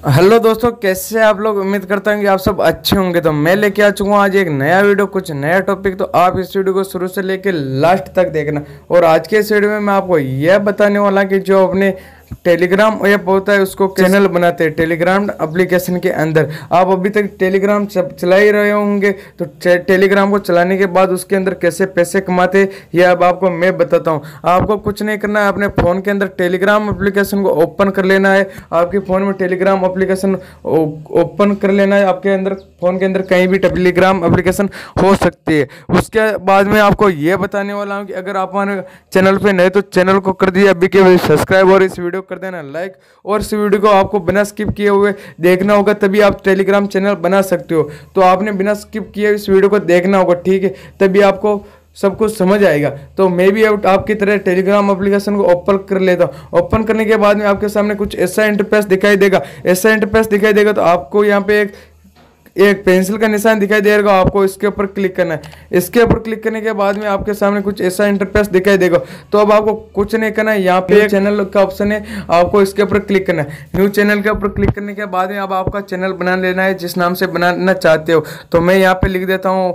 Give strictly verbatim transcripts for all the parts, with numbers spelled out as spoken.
Hello दोस्तों, कैसे हैं आप लोग। उम्मीद करता हूँ कि आप सब अच्छे होंगे। तो मैं लेके आ चुका हूँ आज एक नया वीडियो, कुछ नया टॉपिक। तो आप इस वीडियो को शुरू से लेके लास्ट तक देखना। और आज के इस वीडियो में मैं आपको यह बताने वाला कि जो अपने टेलीग्राम ऐप होता है उसको चैनल बनाते हैं टेलीग्राम एप्लीकेशन के अंदर। आप अभी तक टेलीग्राम चला ही रहे होंगे, तो टेलीग्राम को चलाने के बाद उसके अंदर कैसे पैसे कमाते हैं यह अब आपको मैं बताता हूं। आपको कुछ नहीं करना है, अपने फ़ोन के अंदर टेलीग्राम एप्लीकेशन को ओपन कर लेना है। आपके फ़ोन में टेलीग्राम एप्लीकेशन ओपन कर लेना है। आपके अंदर फ़ोन के अंदर कहीं भी टेलीग्राम एप्लीकेशन हो सकती है। उसके बाद में आपको ये बताने वाला हूँ कि अगर आप हमारे चैनल पे नए तो चैनल को कर दिए अभी के सब्सक्राइब और इस वीडियो कर देना लाइक। और इस वीडियो को आपको बिना स्किप किए हुए देखना होगा, तभी आप टेलीग्राम चैनल बना सकते हो। तो आपने बिना स्किप किए इस वीडियो को देखना होगा, ठीक है, तभी आपको सब कुछ समझ आएगा। तो मैं भी अब आपकी तरह टेलीग्राम एप्लीकेशन को ओपन कर लेता हूँ। ओपन करने के बाद में आपके सामने कुछ ऐसा इंटरफेस दिखाई देगा। ऐसा इंटरफेस दिखाई देगा तो आपको यहाँ पे एक एक पेंसिल का निशान दिखाई देगा, आपको इसके ऊपर क्लिक करना है। इसके ऊपर क्लिक करने के बाद में आपके सामने कुछ ऐसा इंटरफेस दिखाई देगा। तो अब आपको कुछ नहीं करना है, यहाँ पे एक चैनल का ऑप्शन है, आपको इसके ऊपर क्लिक करना है। न्यू चैनल के ऊपर क्लिक करने के बाद में अब आपका चैनल बना लेना है जिस नाम से बनाना चाहते हो। तो मैं यहाँ पे लिख देता हूँ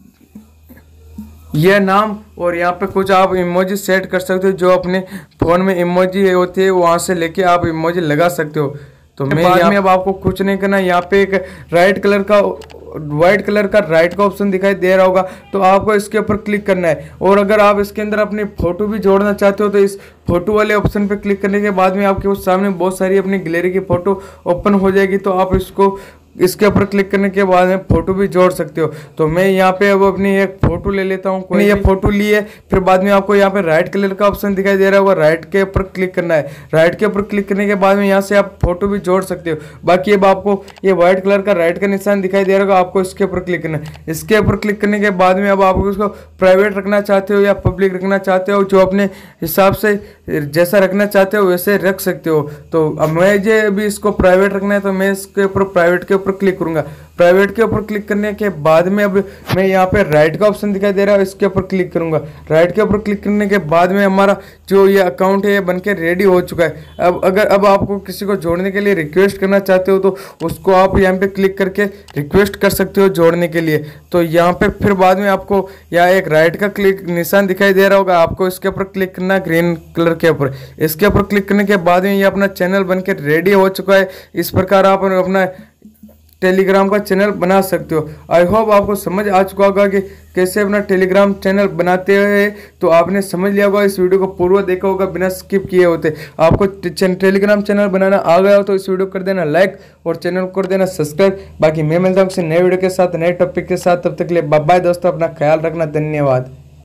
यह नाम, और यहाँ पे कुछ आप इमोजी सेट कर सकते हो। जो अपने फ़ोन में इमोजी होती है वहाँ से लेके आप इमोजी लगा सकते हो। तो मैं यहाँ में अब आपको कुछ नहीं करना, यहाँ पे एक राइट कलर का व्हाइट कलर का राइट का ऑप्शन दिखाई दे रहा होगा, तो आपको इसके ऊपर क्लिक करना है। और अगर आप इसके अंदर अपनी फोटो भी जोड़ना चाहते हो तो इस फोटो वाले ऑप्शन पे क्लिक करने के बाद में आपके सामने बहुत सारी अपनी गैलरी की फोटो ओपन हो जाएगी। तो आप इसको इसके ऊपर क्लिक करने के बाद में फोटो भी जोड़ सकते हो। तो मैं यहाँ पे अब अपनी एक फोटो ले लेता हूँ। कोई ये फोटो ली है, फिर बाद में आपको यहाँ पे राइट कलर का ऑप्शन दिखाई दे रहा होगा, राइट के ऊपर क्लिक करना है। राइट के ऊपर क्लिक करने के बाद में यहाँ से आप फोटो भी जोड़ सकते हो। बाकी अब आपको ये व्हाइट कलर का राइट का निशान दिखाई दे रहा होगा, आपको इसके ऊपर क्लिक करना है। इसके ऊपर क्लिक करने के बाद में अब आप उसको प्राइवेट रखना चाहते हो या पब्लिक रखना चाहते हो, जो अपने हिसाब से जैसा रखना चाहते हो वैसे रख सकते हो। तो अब मैं जो अभी इसको प्राइवेट रखना है तो मैं इसके ऊपर प्राइवेट के ऊपर क्लिक करूंगा। प्राइवेट के ऊपर क्लिक करने के बाद में अब मैं यहाँ पे राइट का ऑप्शन दिखाई दे रहा है, इसके ऊपर क्लिक करूंगा। राइट के ऊपर क्लिक करने के बाद में हमारा जो ये अकाउंट है ये बनके रेडी हो चुका है। अब अगर अब आपको किसी को जोड़ने के लिए रिक्वेस्ट करना चाहते हो तो उसको आप यहाँ पे क्लिक करके रिक्वेस्ट कर सकते हो जोड़ने के लिए। तो यहाँ पे फिर बाद में आपको यहाँ एक राइट का क्लिक निशान दिखाई दे रहा होगा, आपको इसके ऊपर क्लिक करना है ग्रीन कलर के ऊपर। इसके ऊपर क्लिक करने के बाद में ये अपना चैनल बनके रेडी हो चुका है। इस प्रकार आप अपना टेलीग्राम का चैनल बना सकते हो। आई होप आपको समझ आ चुका होगा कि कैसे अपना टेलीग्राम चैनल बनाते हैं। तो आपने समझ लिया होगा, इस वीडियो को पूरा देखा होगा बिना स्किप किए होते। आपको टेलीग्राम चैनल बनाना आ गया हो तो इस वीडियो को कर देना लाइक और चैनल को कर देना सब्सक्राइब। बाकी मैं मिलता हूँ किसी नए वीडियो के साथ, नए टॉपिक के साथ। तब तक के लिए बाय बाय दोस्तों, अपना ख्याल रखना, धन्यवाद।